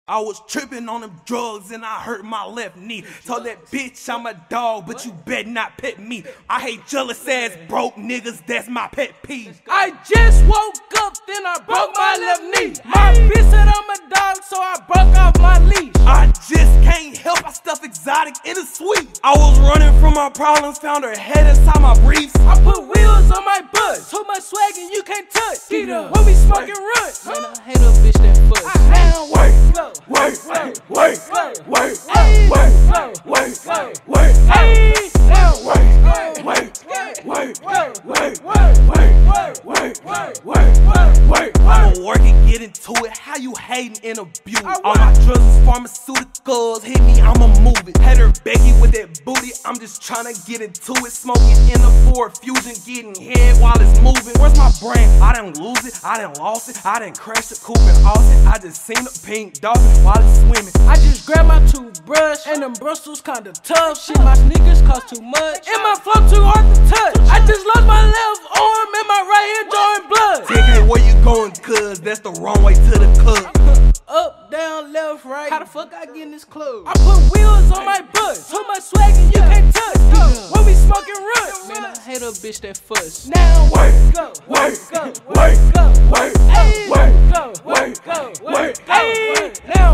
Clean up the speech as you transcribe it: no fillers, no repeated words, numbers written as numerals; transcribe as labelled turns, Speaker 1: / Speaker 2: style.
Speaker 1: I was tripping on them drugs and I hurt my left knee. Told that bitch I'm a dog, but you better not pet me. I hate jealous ass broke niggas, that's my pet peeve.
Speaker 2: I just woke up, then I broke my left knee. My bitch said I'm a dog, so I broke off my leash.
Speaker 1: I just can't help, I stuff exotic in the sweet. I was running from my problems, found her head inside my briefs.
Speaker 2: I put wheels on my bus, too much swag and you can't touch. Get up when we smoking runts. Man, I hate a bitch that fuss.
Speaker 1: Wait. I'ma work and get into it. How you hating in a Buick? All my drugs is pharmaceuticals. Hit me, I'ma move it. Had her Becky with that booty. I'm just tryna get into it. Smoking in the Ford Fusion, getting head while it's moving. Where's my brain? I didn't lose it. I didn't lost it. I didn't crash the coupe in Austin. I just seen a pink dolphin while it's swimming.
Speaker 2: I just grabbed my toothbrush and them bristles kinda tough. Shit, my sneakers cost too much and my flow too hard to touch. I just lost my left arm and my right hand drawing blood.
Speaker 1: 10k, where you going, cuz? That's the wrong way to the club.
Speaker 2: Up, down, left, right. How the fuck I get in this club? I put wheels on my bus, too much swag and you can't touch. When we smoking runts. Man, I hate a bitch that fuss. Now
Speaker 1: Wait.
Speaker 2: go.
Speaker 1: Wait.
Speaker 2: Now